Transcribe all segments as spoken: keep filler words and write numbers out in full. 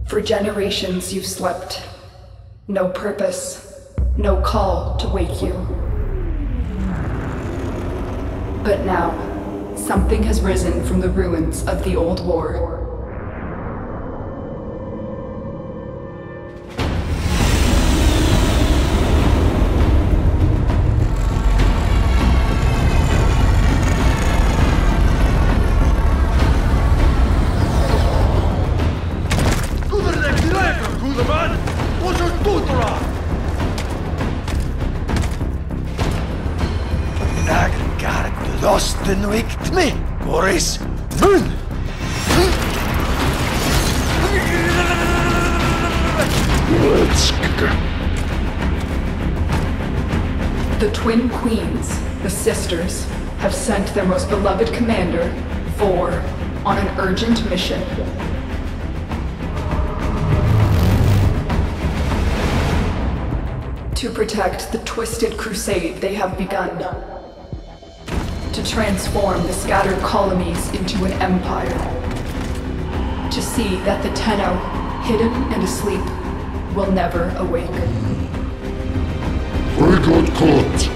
For generations you've slept. No purpose, no call to wake you. But now, something has risen from the ruins of the old war. Den wikt me, Boris. Mun! Let's go. The twin queens, the sisters, have sent their most beloved commander, Vor, on an urgent mission. To protect the twisted crusade they have begun. To transform the scattered colonies into an empire. To see that the Tenno, hidden and asleep, will never awake. We got caught.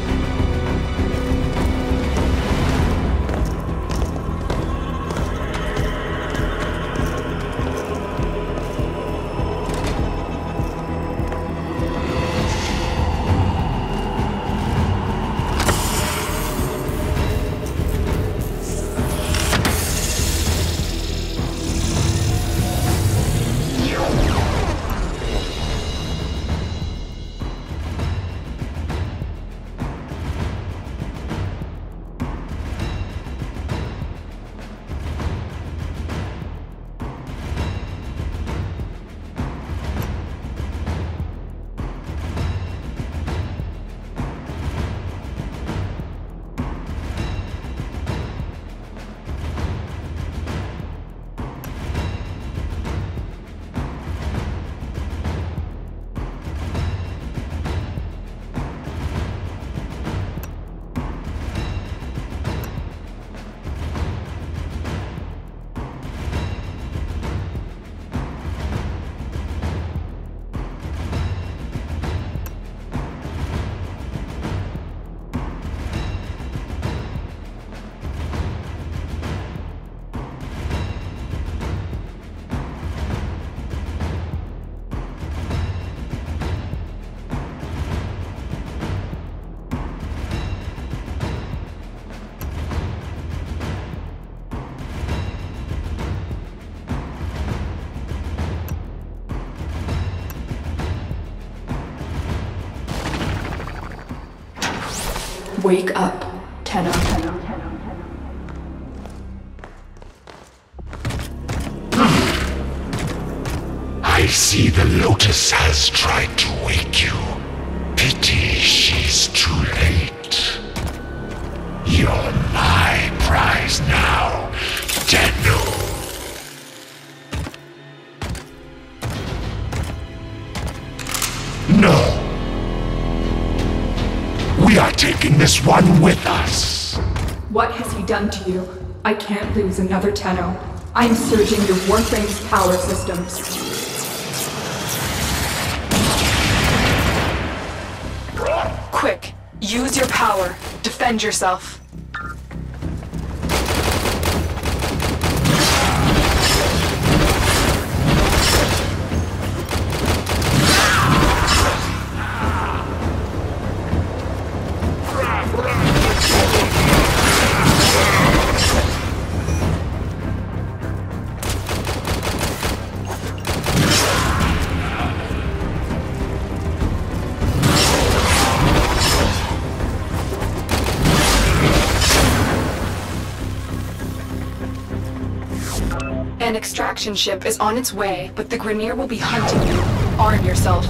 Wake up, Tenno. I see the Lotus has tried to wake you. Pity she's too late. You're my prize now, Tenno. No. We are taking this one with us. What has he done to you? I can't lose another Tenno. I'm surging your Warframe's power systems. Quick, use your power. Defend yourself. An extraction ship is on its way, but the Grineer will be hunting you. Arm yourself.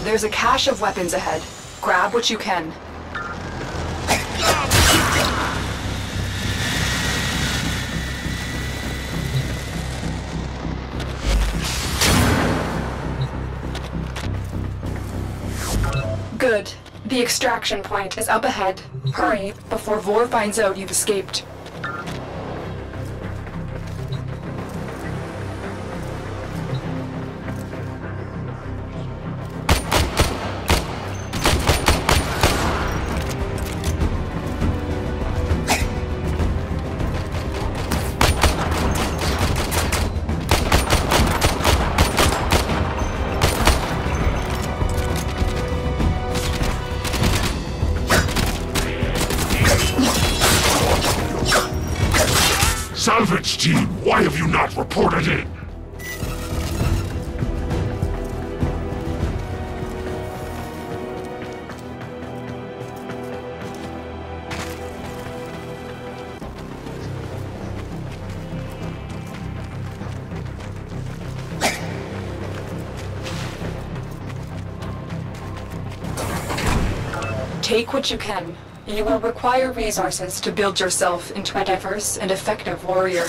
There's a cache of weapons ahead. Grab what you can. Good. The extraction point is up ahead. Hurry, before Vor finds out you've escaped. Salvage team, why have you not reported in? Take what you can. You will require resources to build yourself into a diverse and effective warrior.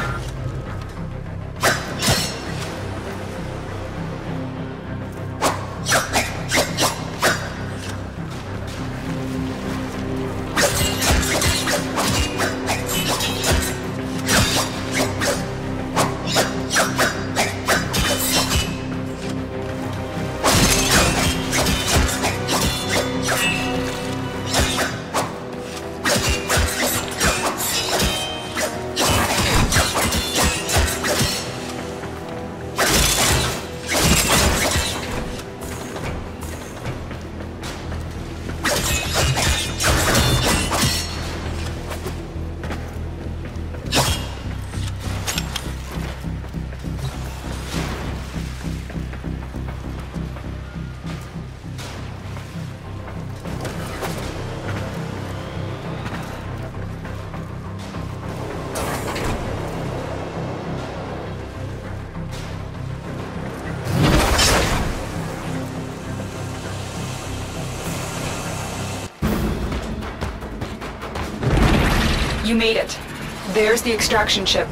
You made it. There's the extraction ship.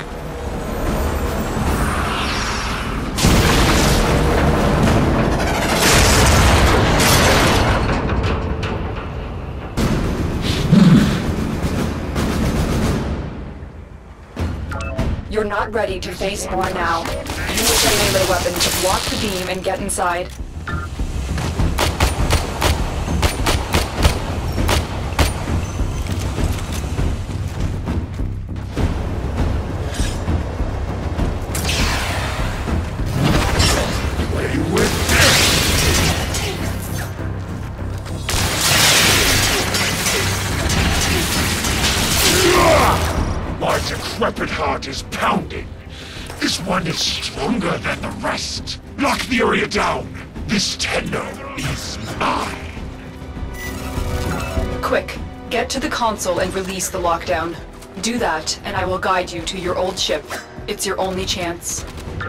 You're not ready to face more now. Use your melee weapon to block the beam and get inside. Decrepit heart is pounding. This one is stronger than the rest. Lock the area down. This Tenno is mine. Quick, get to the console and release the lockdown. Do that, and I will guide you to your old ship. It's your only chance.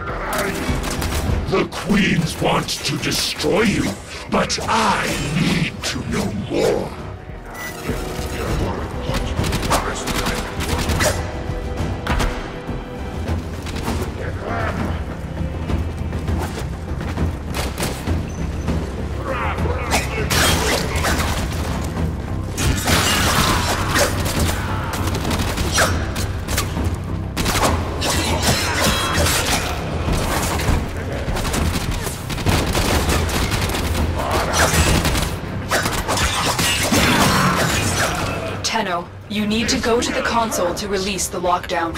The Queens want to destroy you, but I need to know more. You need to go to the console to release the lockdown.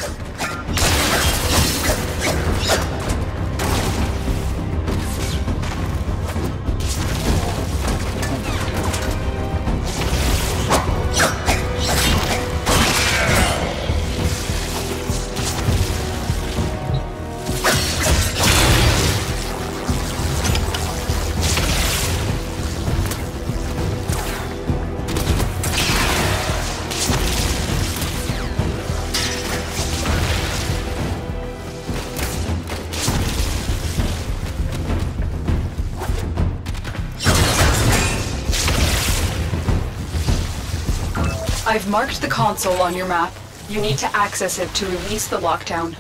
I've marked the console on your map. You need to access it to release the lockdown.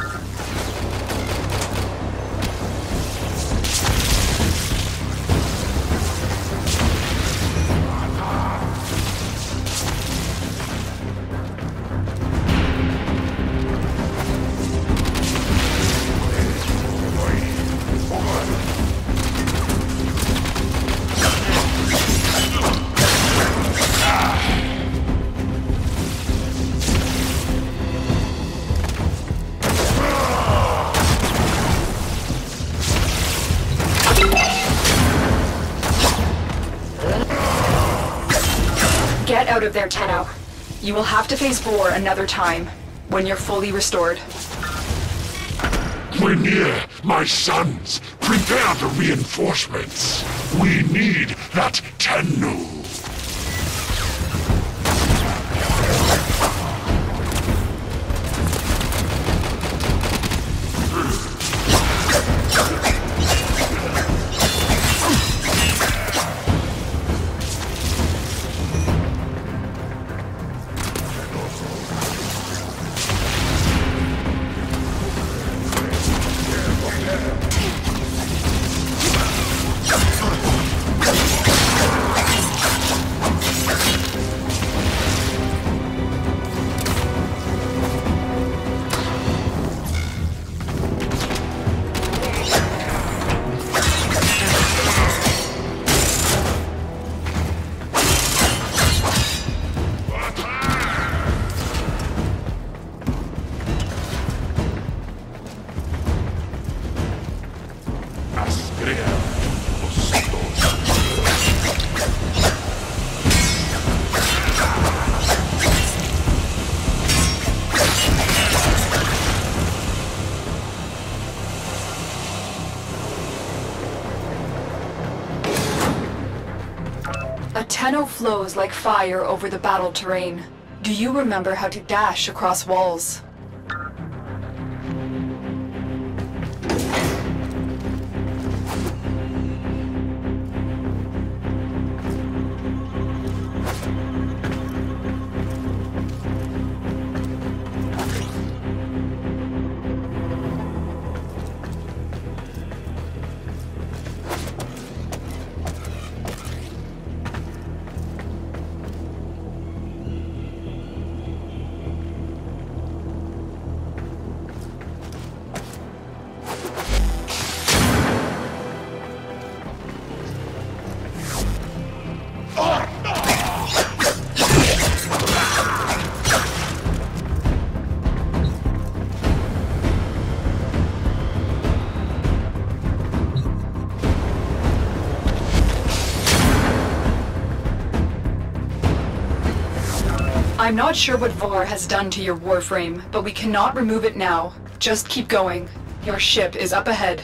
Get out of there, Tenno. You will have to face war another time, when you're fully restored. Grineer, my sons, prepare the reinforcements. We need that Tenno. Tenno flows like fire over the battle terrain. Do you remember how to dash across walls? I'm not sure what Var has done to your Warframe, but we cannot remove it now. Just keep going. Your ship is up ahead.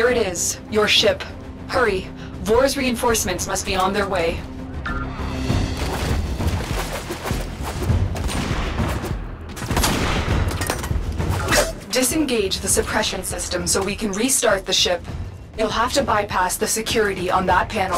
There it is, your ship. Hurry, Vor's reinforcements must be on their way. Disengage the suppression system so we can restart the ship. You'll have to bypass the security on that panel.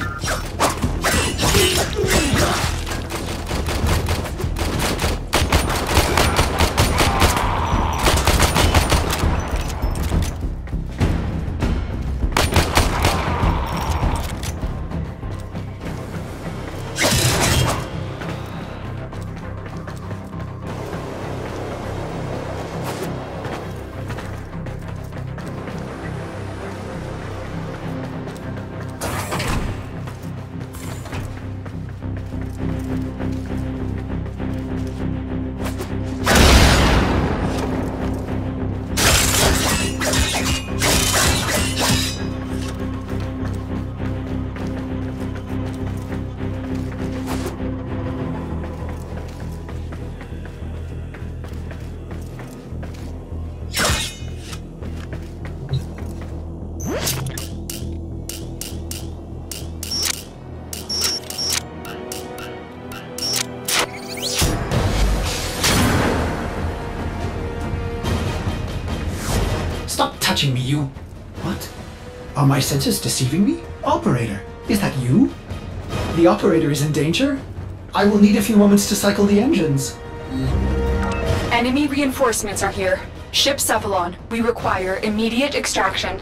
Touching me, you... What? Are my senses deceiving me? Operator, is that you? The operator is in danger? I will need a few moments to cycle the engines. Enemy reinforcements are here. Ship Cephalon, we require immediate extraction.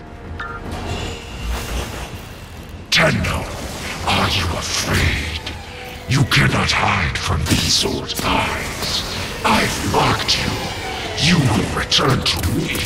Tenno, are you afraid? You cannot hide from these old eyes. I've marked you. You will return to me.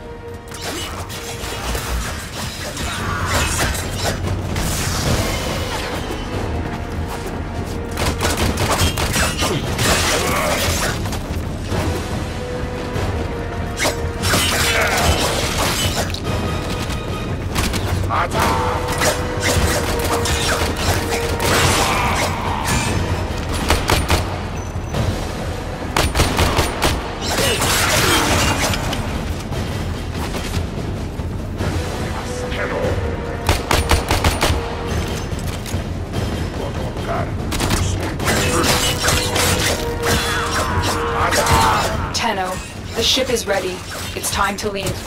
The ship is ready. It's time to leave.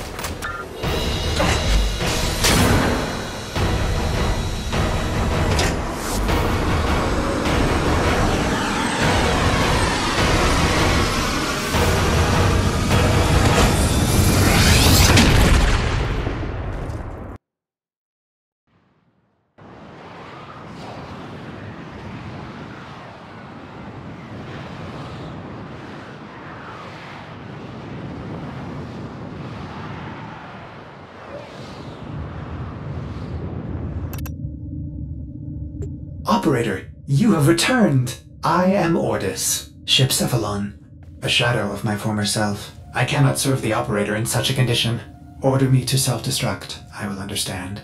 Operator, you have returned. I am Ordis, Ship Cephalon, a shadow of my former self. I cannot serve the operator in such a condition. Order me to self-destruct. I will understand.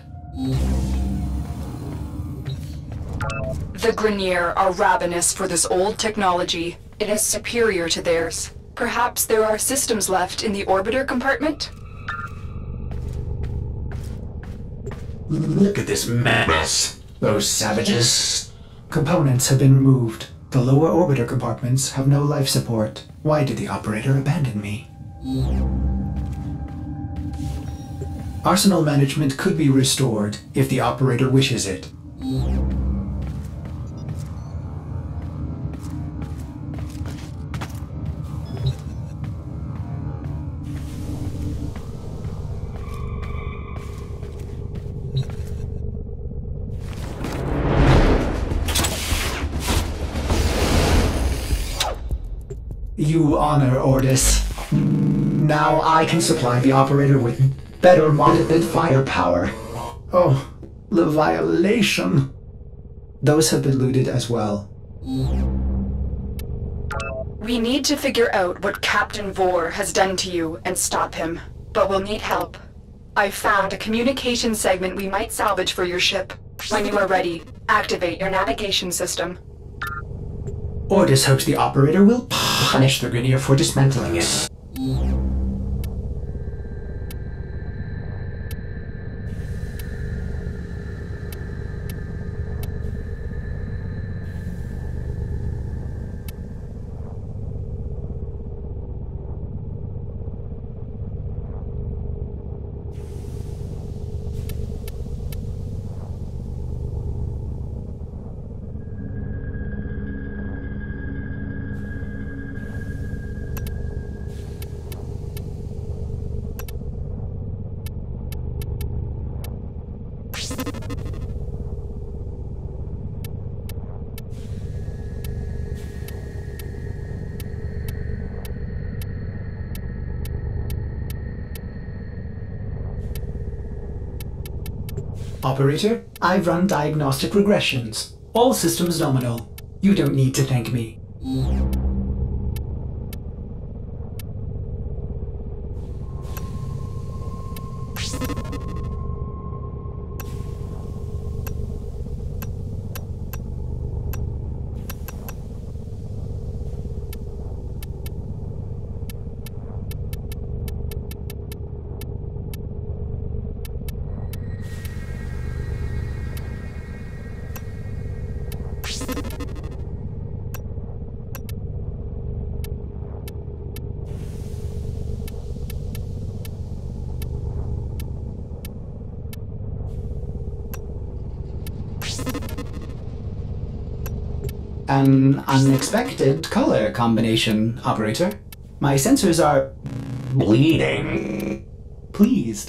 The Grineer are ravenous for this old technology. It is superior to theirs. Perhaps there are systems left in the orbiter compartment? Look at this mess. Those savages. Components have been removed. The lower orbiter compartments have no life support. Why did the operator abandon me? Arsenal management could be restored if the operator wishes it. You honor Ordis. Now I can supply the operator with better monitored firepower. Oh, the violation. Those have been looted as well. We need to figure out what Captain Vor has done to you and stop him, but we'll need help. I've found a communication segment we might salvage for your ship. When you are ready, activate your navigation system. Ordis hopes the operator will punish the Grineer for dismantling it. Operator, I've run diagnostic regressions. All systems nominal. You don't need to thank me. An unexpected color combination, Operator. My sensors are bleeding. Pleased.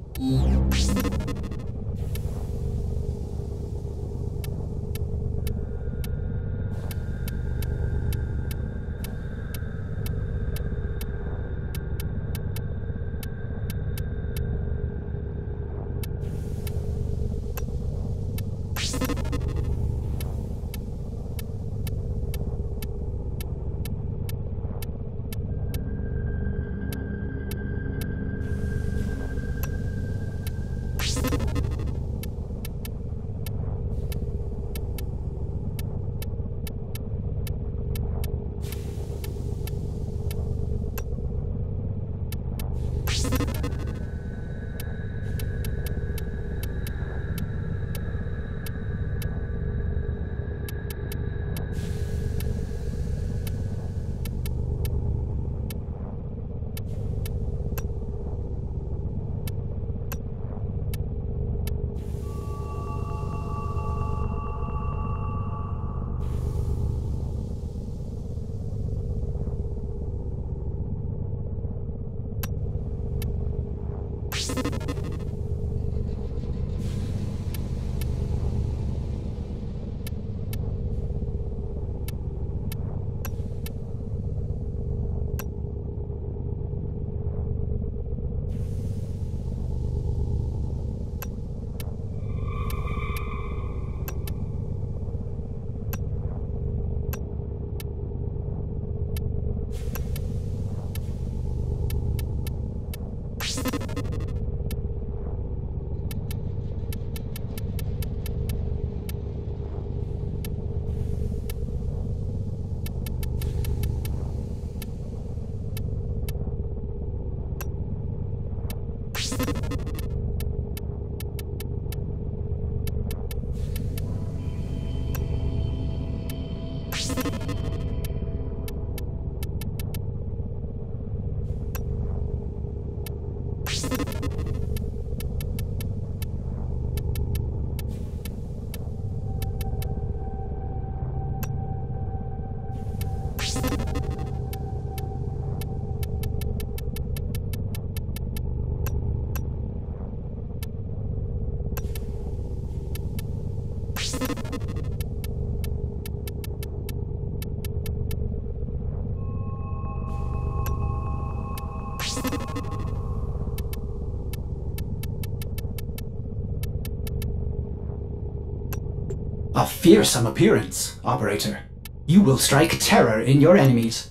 A fearsome appearance, Operator. You will strike terror in your enemies.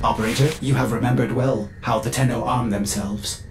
Operator, you have remembered well how the Tenno arm themselves.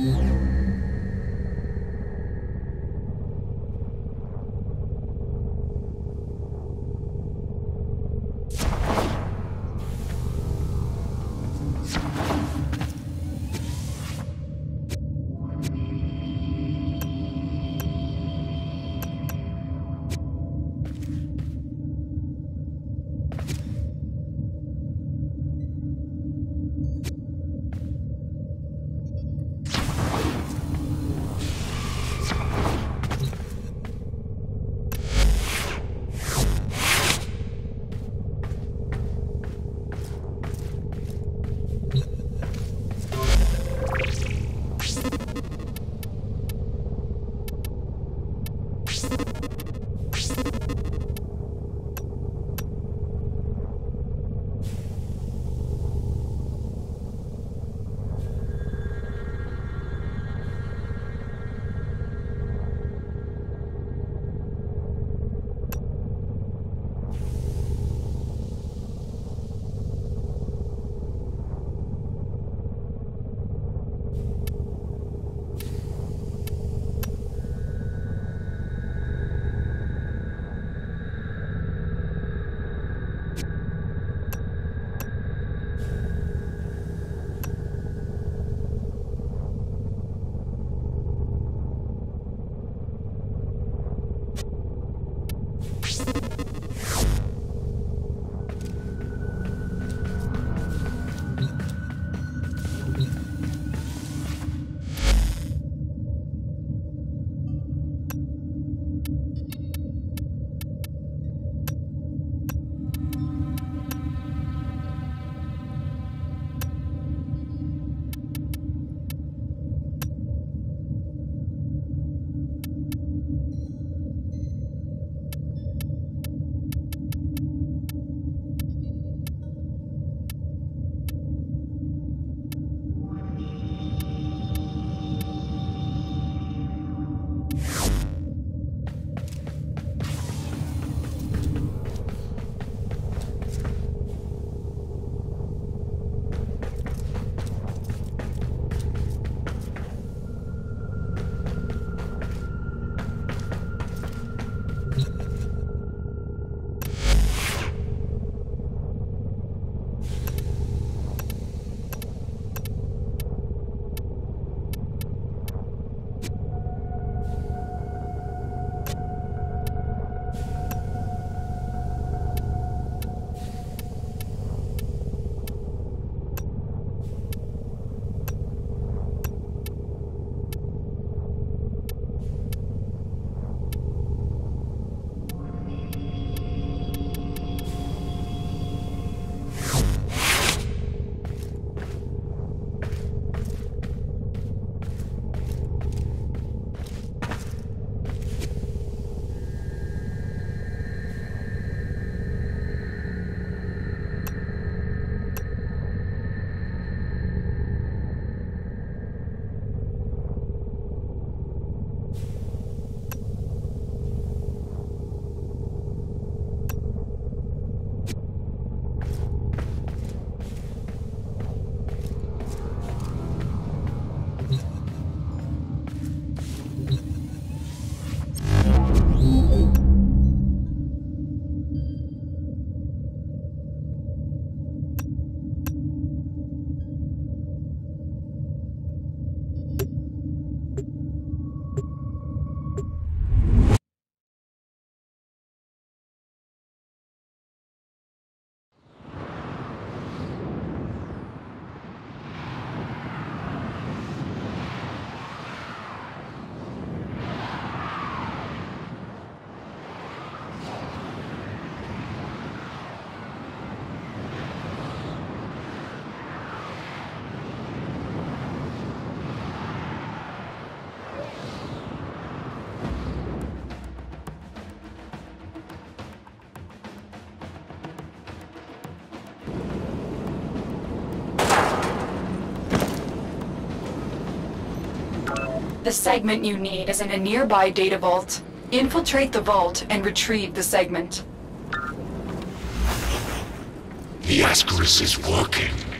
The segment you need is in a nearby data vault. Infiltrate the vault and retrieve the segment. The Ascaris is working.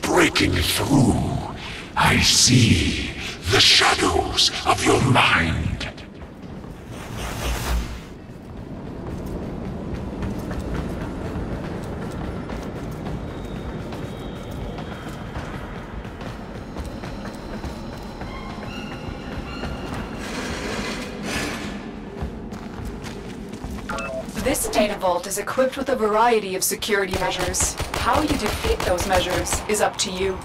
breaking through. I see the shadows of your mind. This data vault is equipped with a variety of security measures. How you defeat those measures is up to you.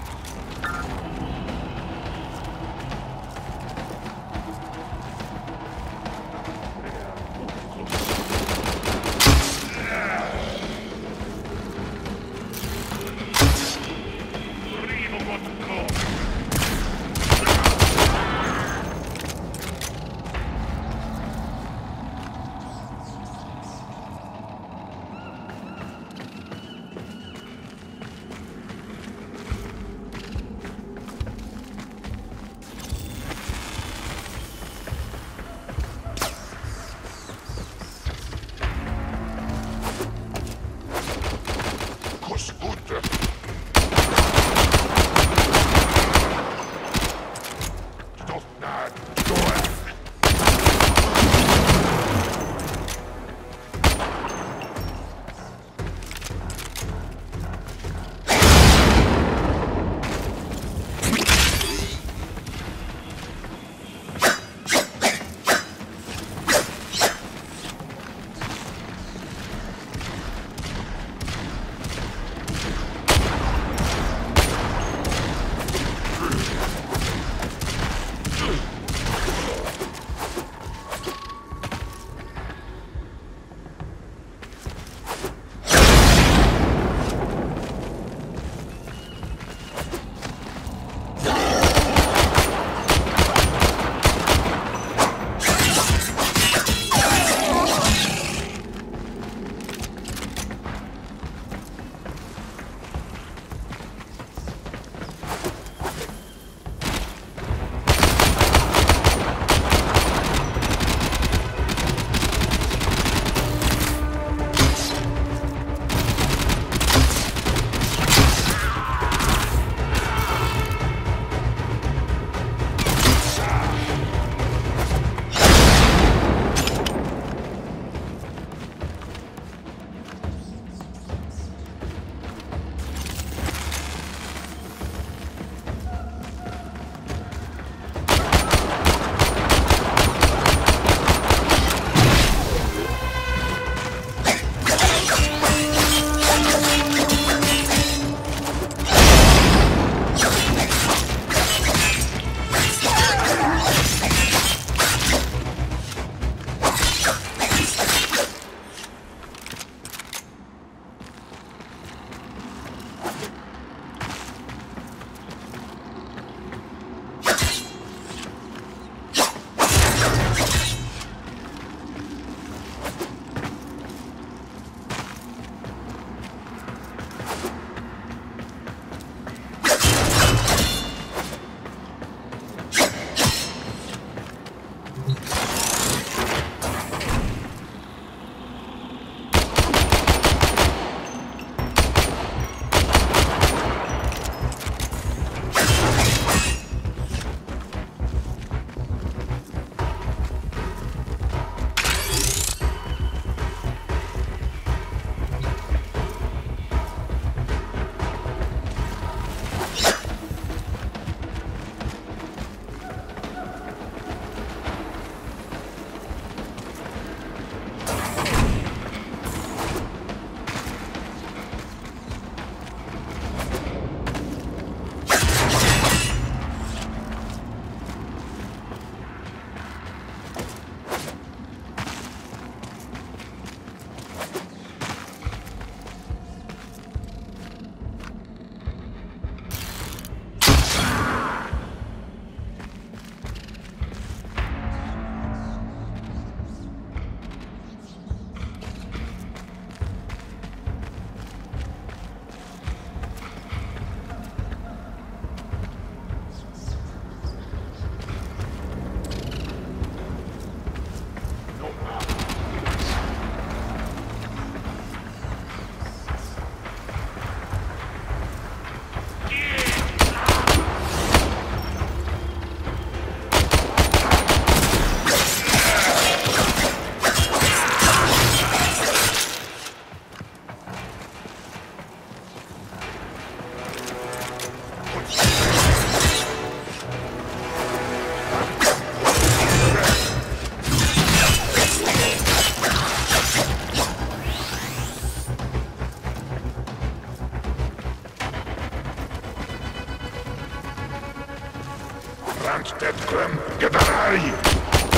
Warframe, Adey!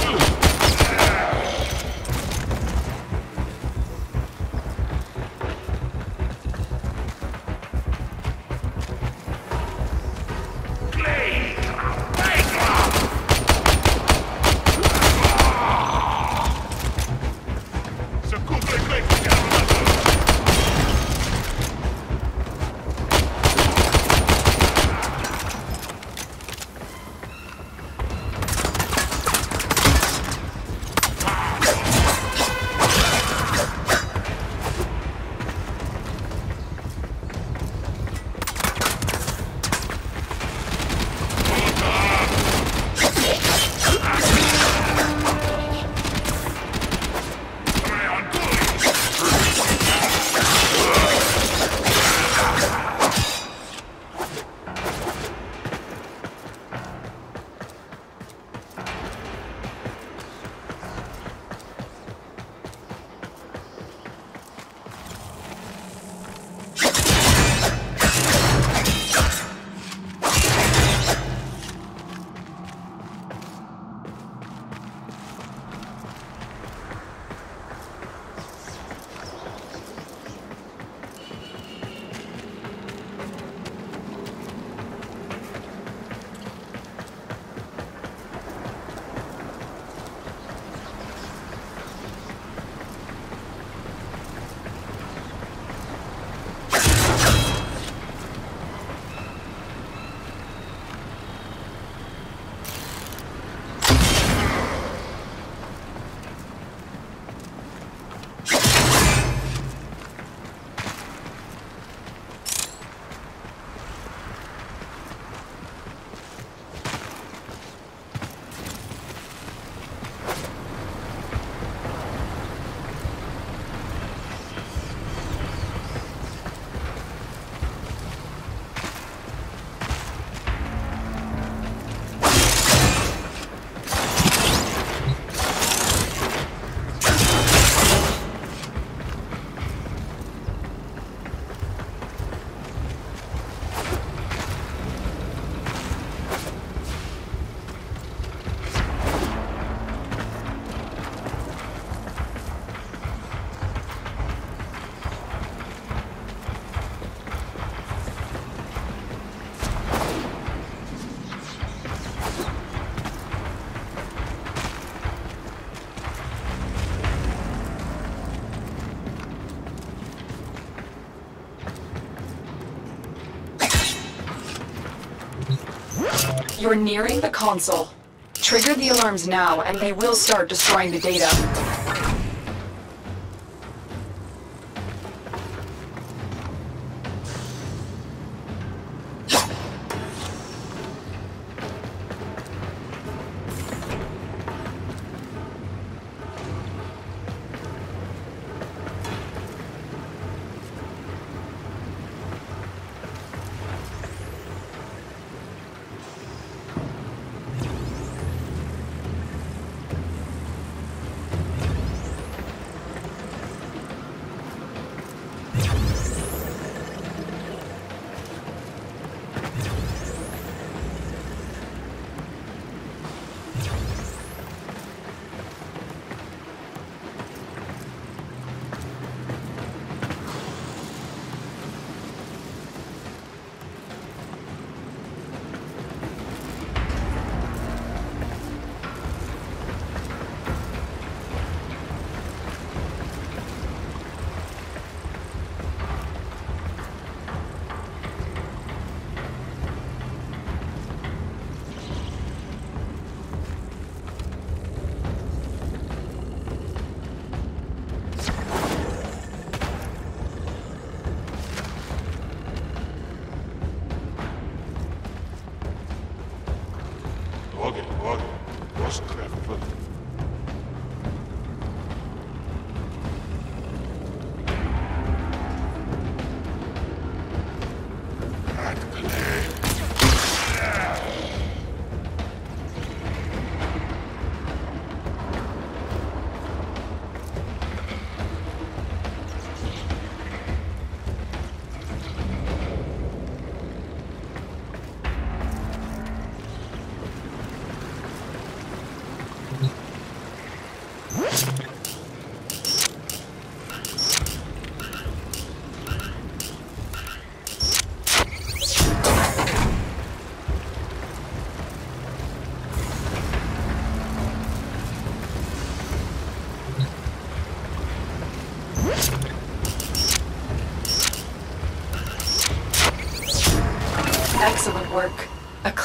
You're nearing the console. Trigger the alarms now, and they will start destroying the data.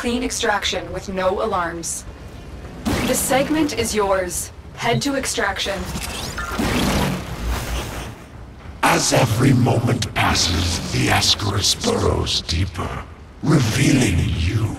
clean extraction with no alarms. The segment is yours. Head to extraction. As every moment passes, the Ascaris burrows deeper, revealing you.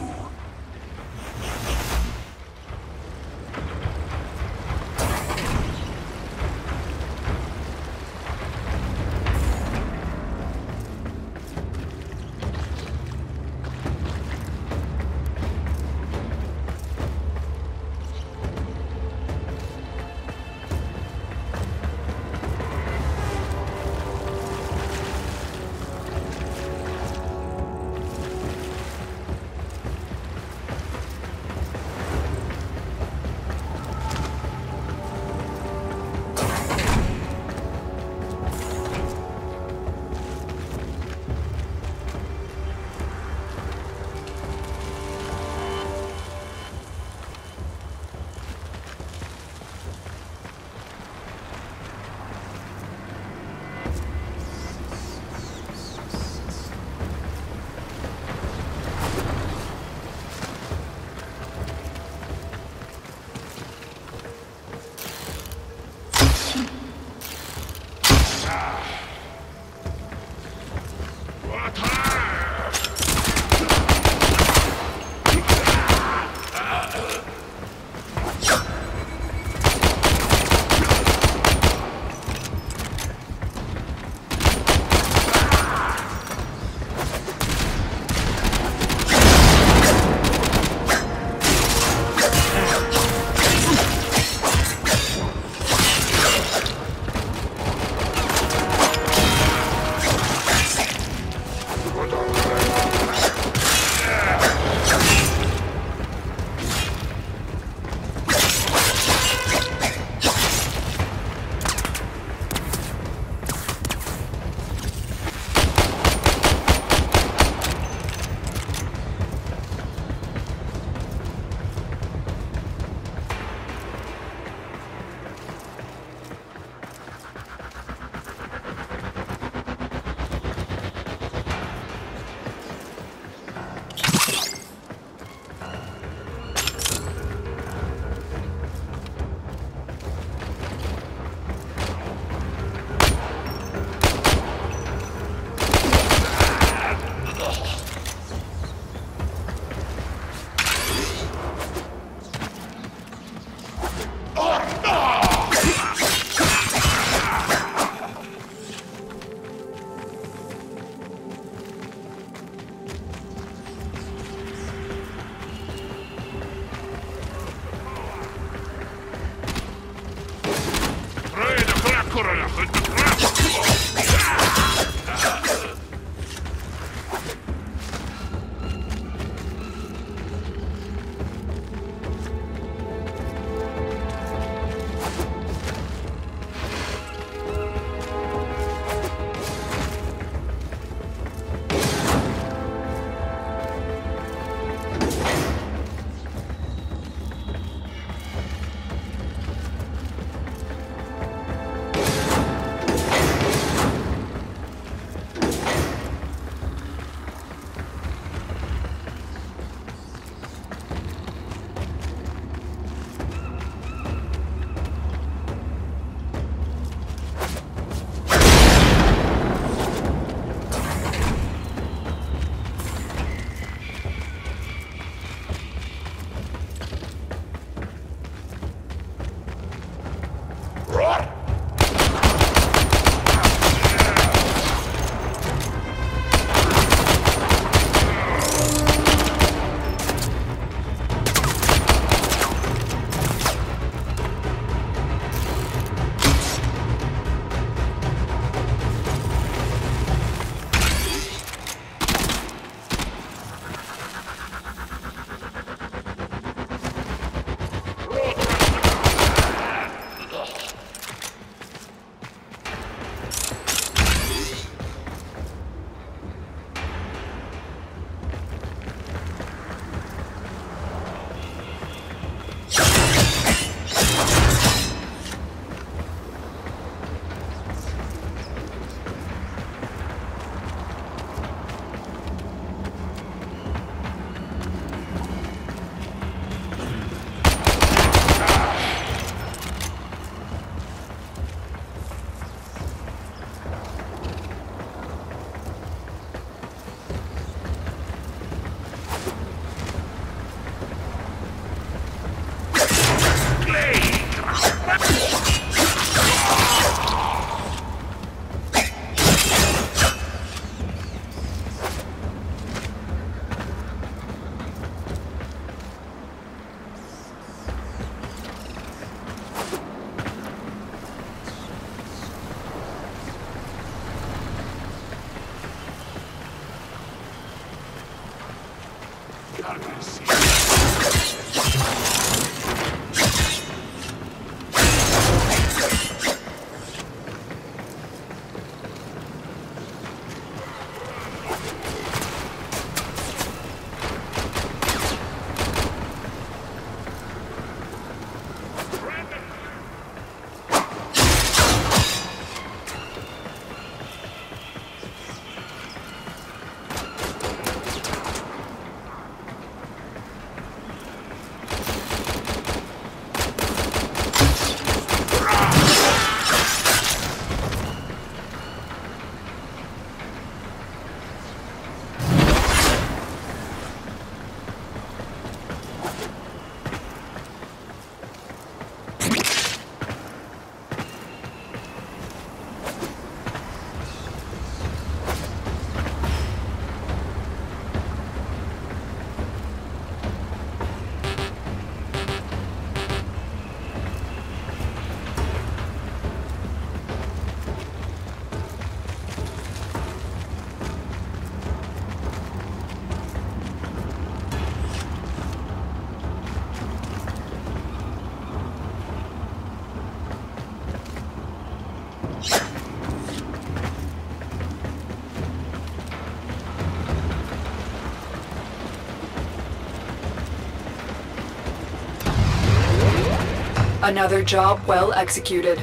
Another job well executed.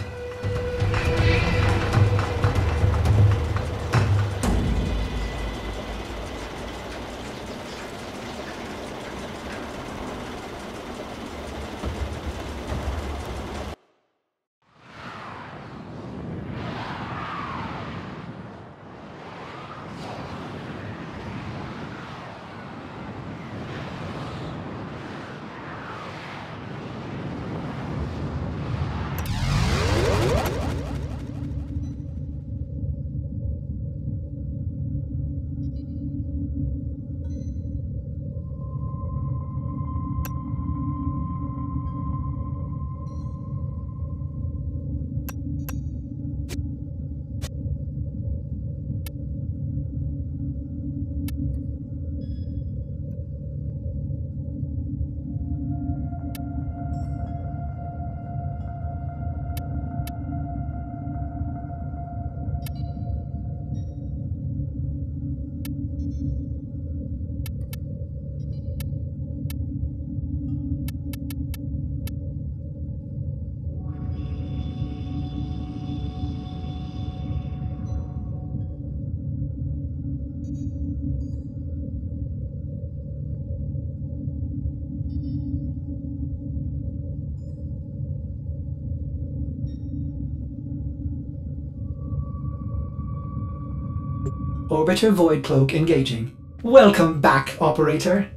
Orbiter Void Cloak engaging. Welcome back, Operator.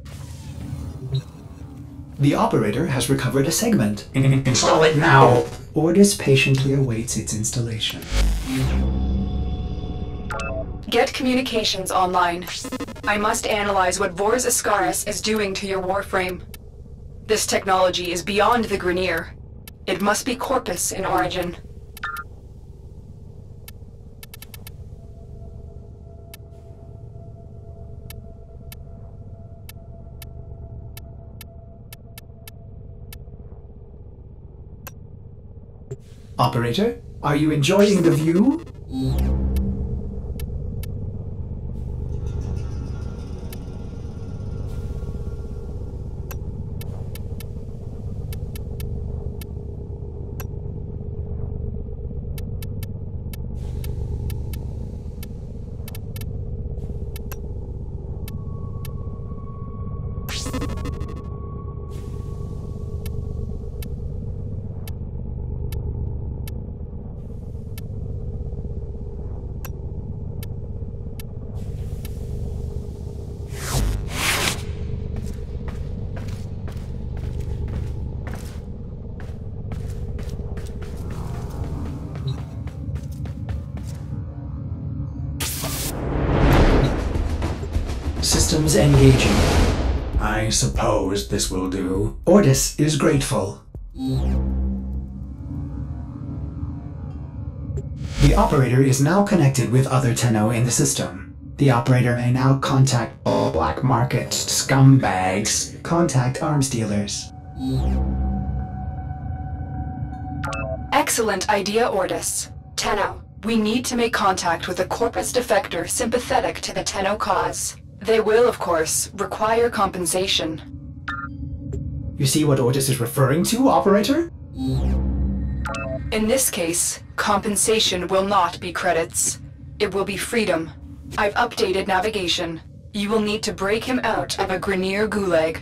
The Operator has recovered a segment. Install it now. Ordis patiently awaits its installation. Get communications online. I must analyze what Vors Ascaris is doing to your Warframe. This technology is beyond the Grineer. It must be Corpus in origin. Operator, are you enjoying the view? Systems engaging. I suppose this will do. Ordis is grateful. The Operator is now connected with other Tenno in the system. The operator may now contact black market scumbags. Contact arms dealers. Excellent idea, Ordis. Tenno, we need to make contact with a corpus defector sympathetic to the Tenno cause. They will, of course, require compensation. You see what Ordis is referring to, operator? In this case, compensation will not be credits. It will be freedom. I've updated navigation. You will need to break him out of a Grineer gulag.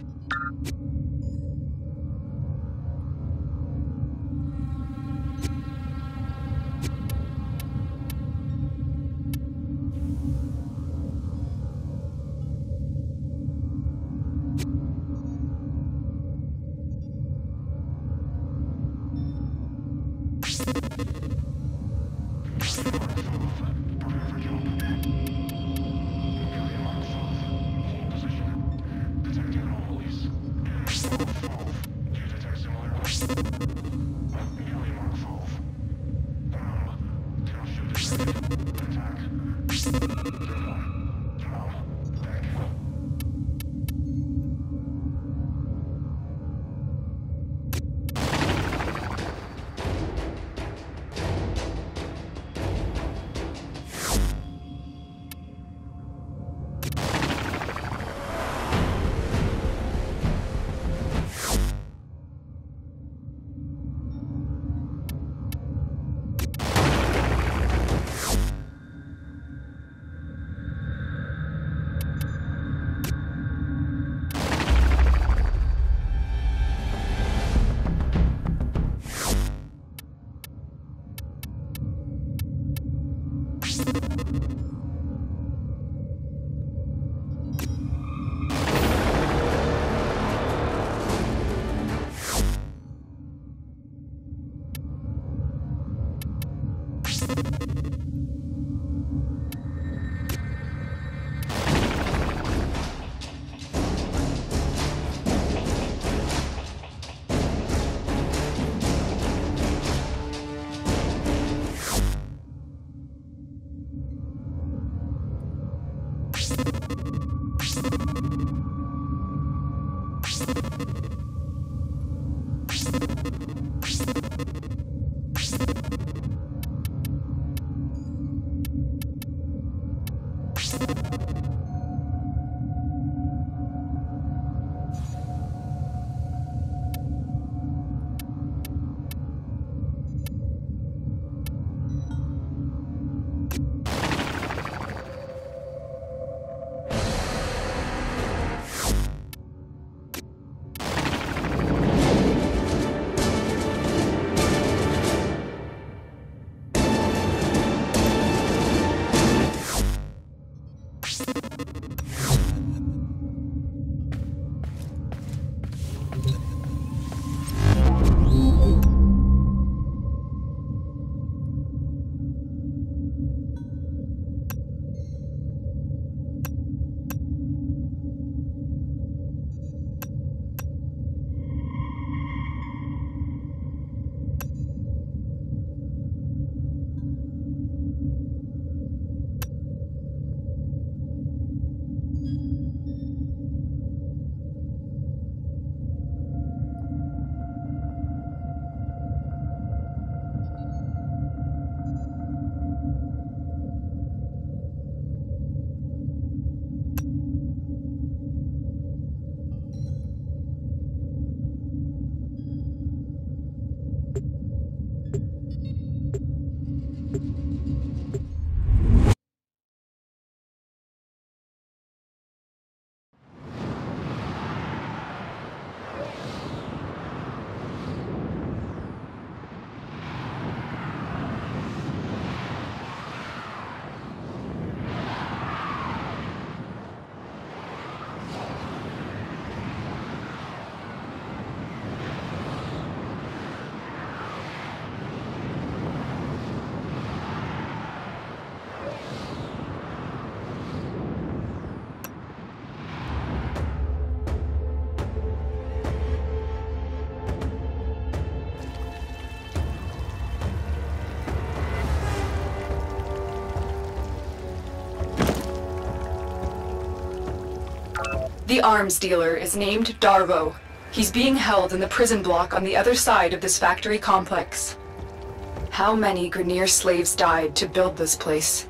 The arms dealer is named Darvo. He's being held in the prison block on the other side of this factory complex. How many Grineer slaves died to build this place?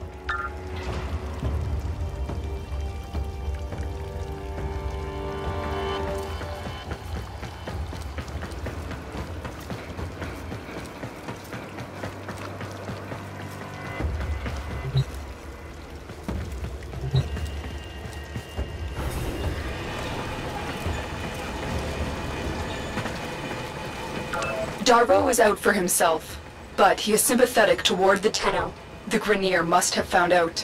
Darvo is out for himself, but he is sympathetic toward the Tenno. The Grineer must have found out.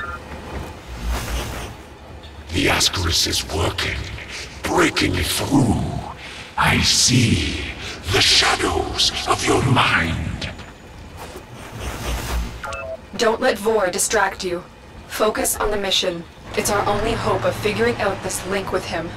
The Ascaris is working, breaking through. I see the shadows of your mind. Don't let Vor distract you. Focus on the mission. It's our only hope of figuring out this link with him.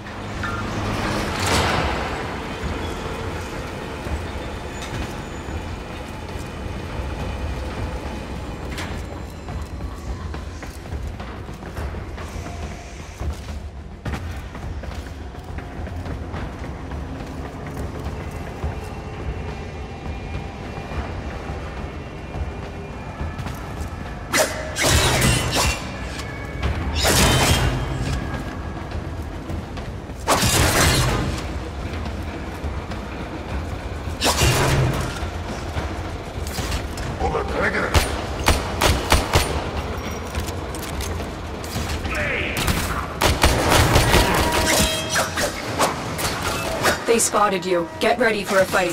They spotted you. Get ready for a fight.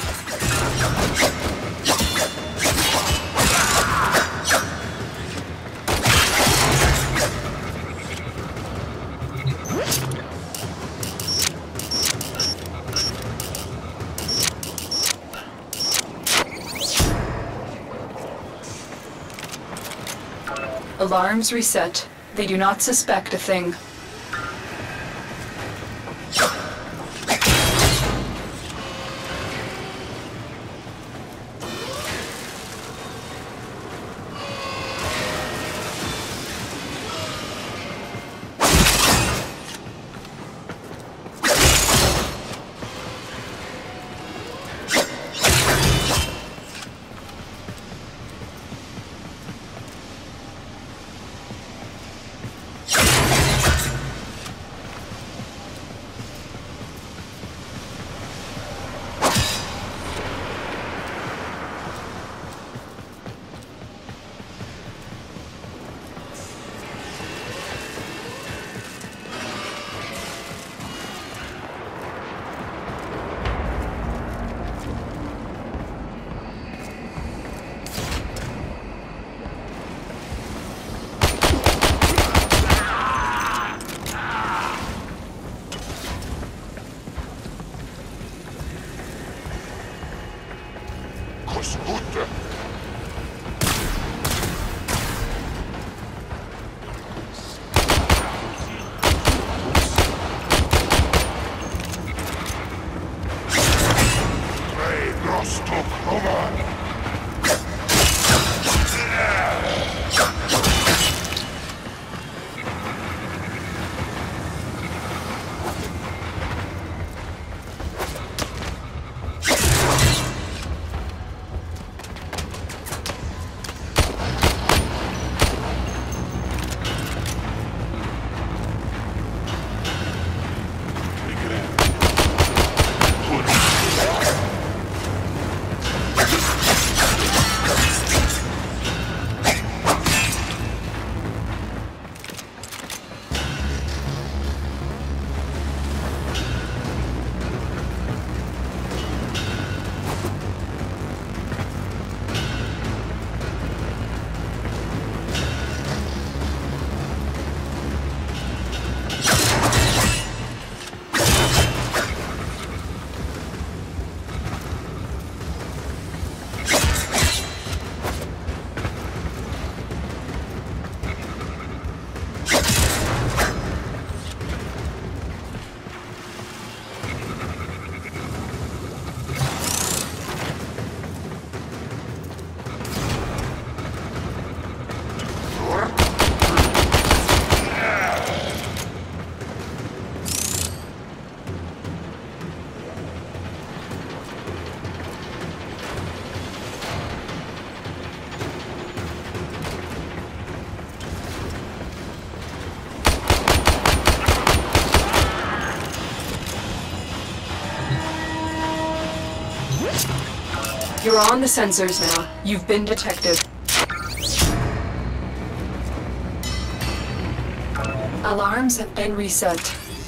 Alarms reset. They do not suspect a thing. You're on the sensors now. You've been detected. Alarms have been reset.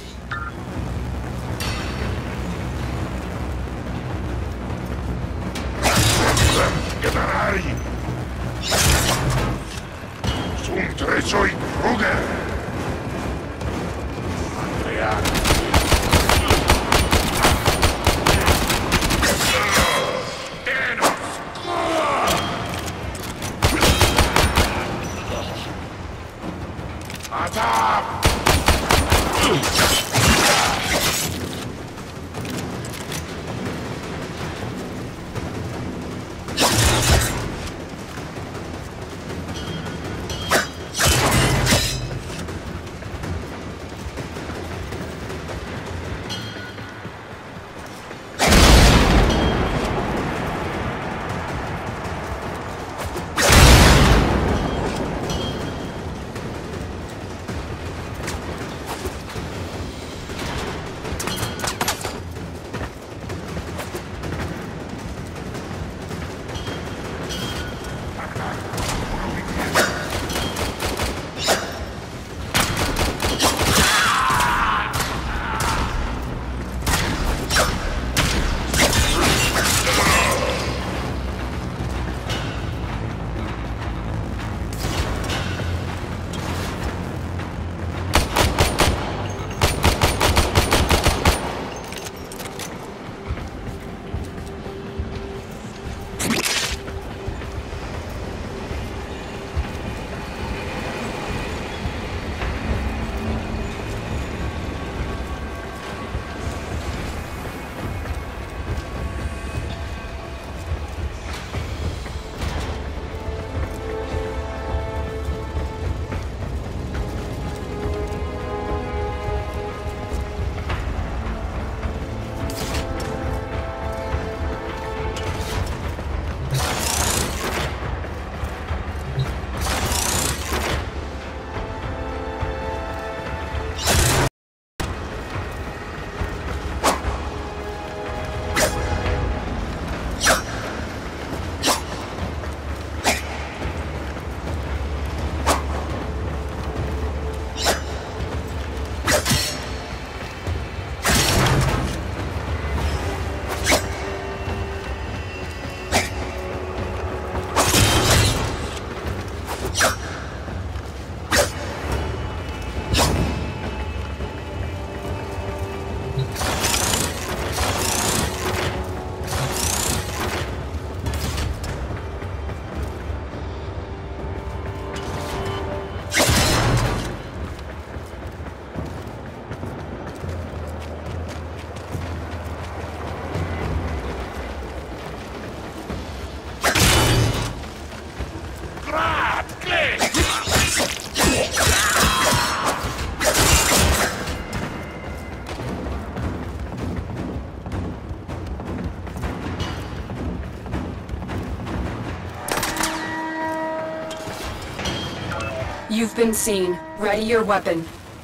You've been seen. Ready your weapon.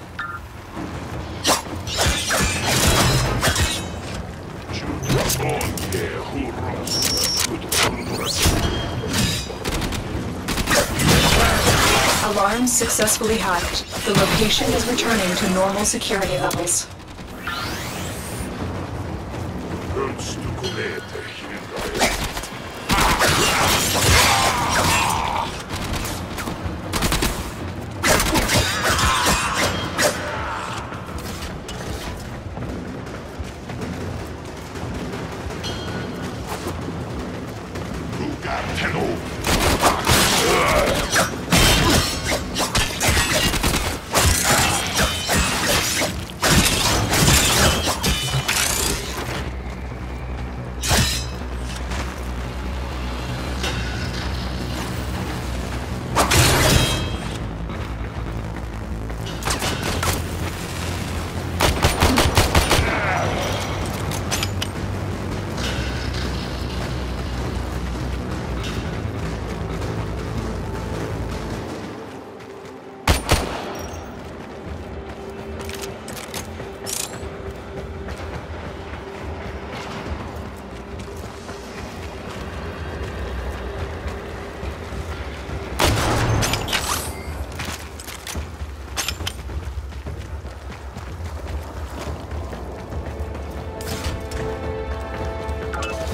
Alarms successfully hacked. The location is returning to normal security levels.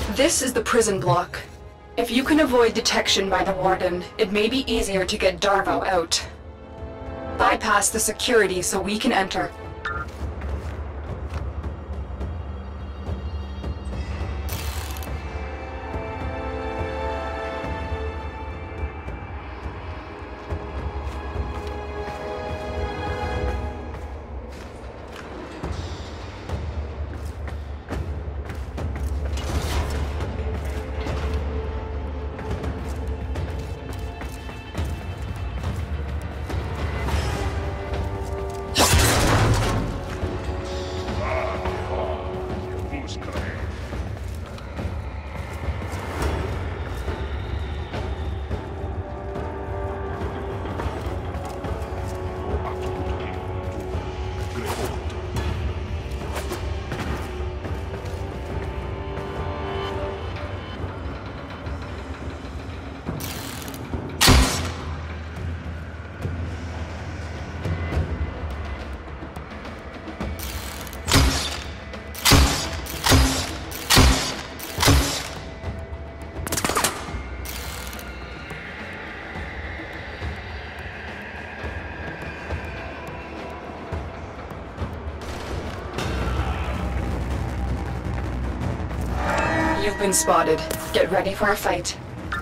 This is the prison block. If you can avoid detection by the warden, it may be easier to get Darvo out. Bypass the security so we can enter. You've been spotted. Get ready for a fight.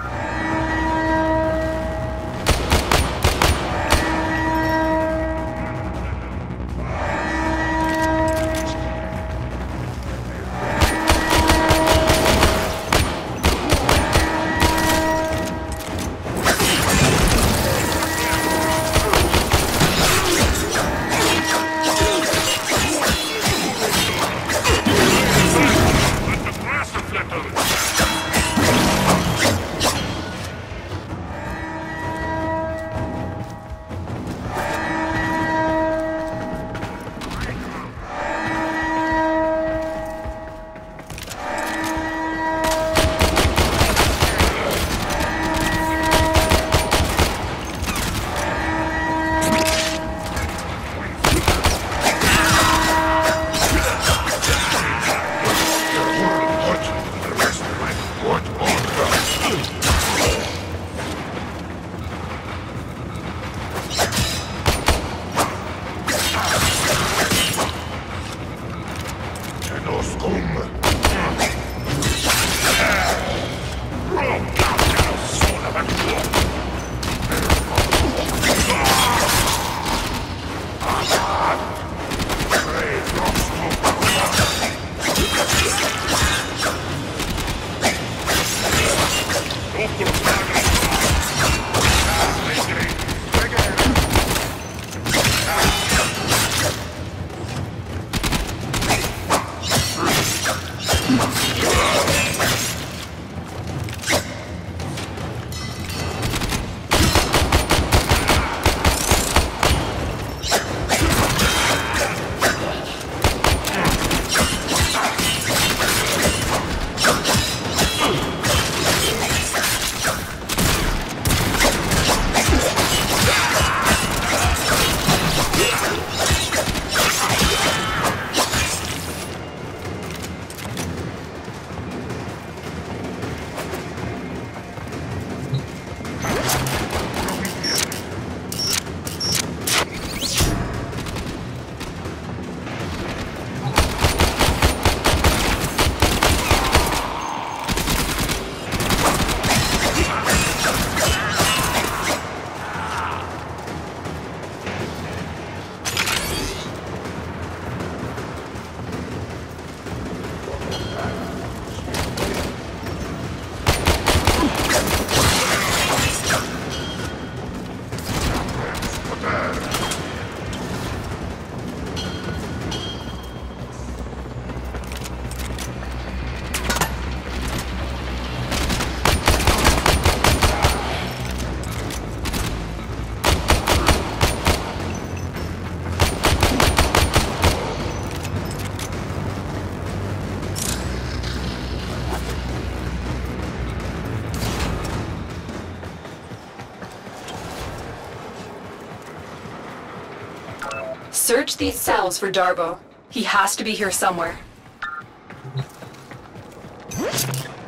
Search these cells for Darbo. He has to be here somewhere.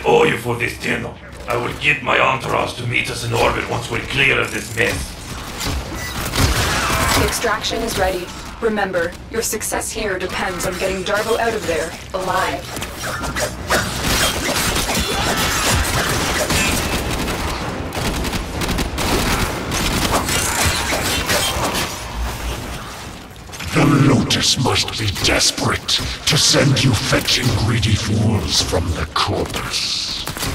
owe you for this tunnel. I will get my entourage to meet us in orbit once we're clear of this mess. The extraction is ready. Remember, your success here depends on getting Darvo out of there, alive. The Lotus must be desperate to send you fetching greedy fools from the corpus.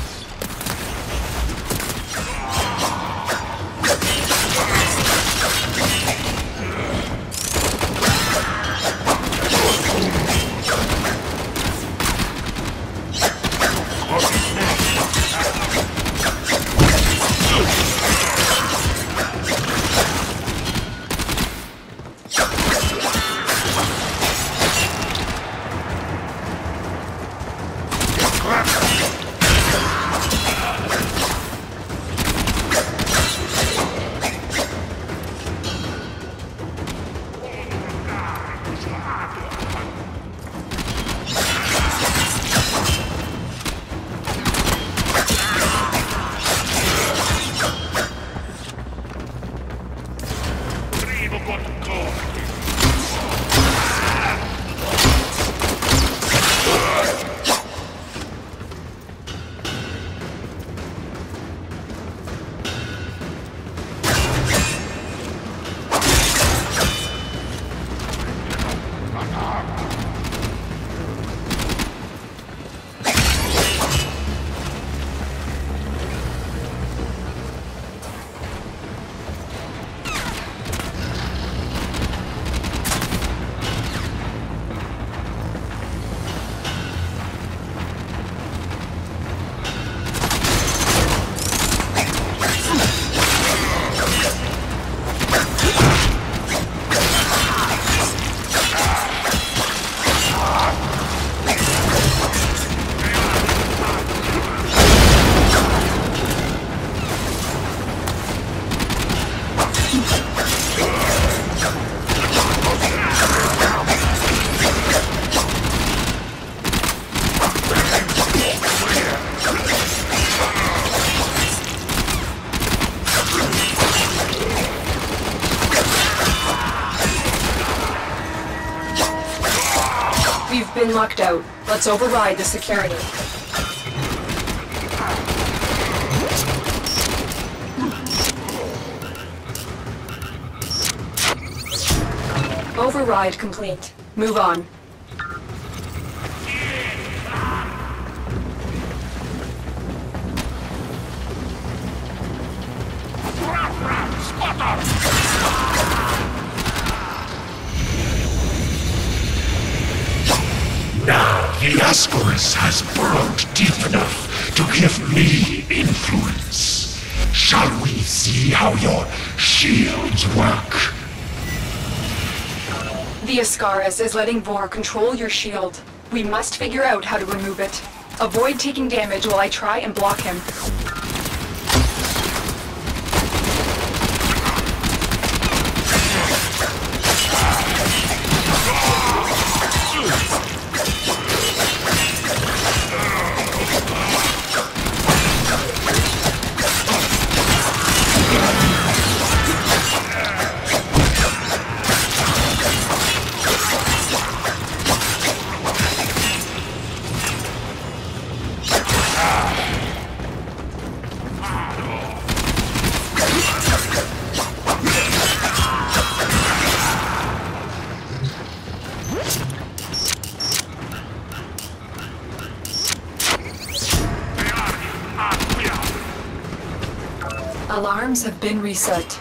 Been locked out. Let's override the security. Override complete. Move on. Now the Ascaris has burrowed deep enough to give me influence. Shall we see how your shields work? The Ascaris is letting Vor control your shield. We must figure out how to remove it. Avoid taking damage while I try and block him. Alarms have been reset.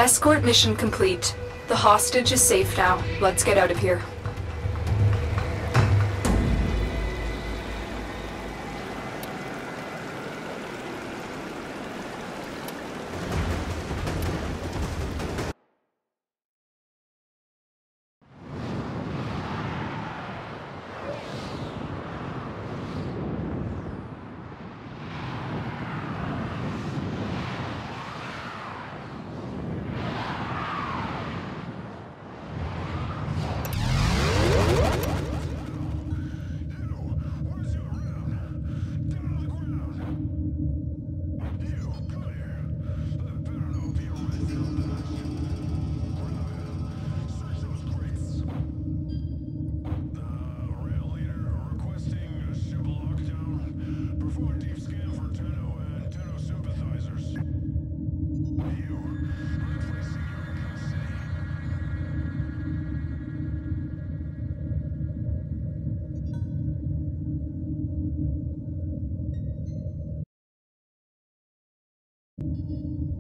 Escort mission complete. The hostage is safe now. Let's get out of here. You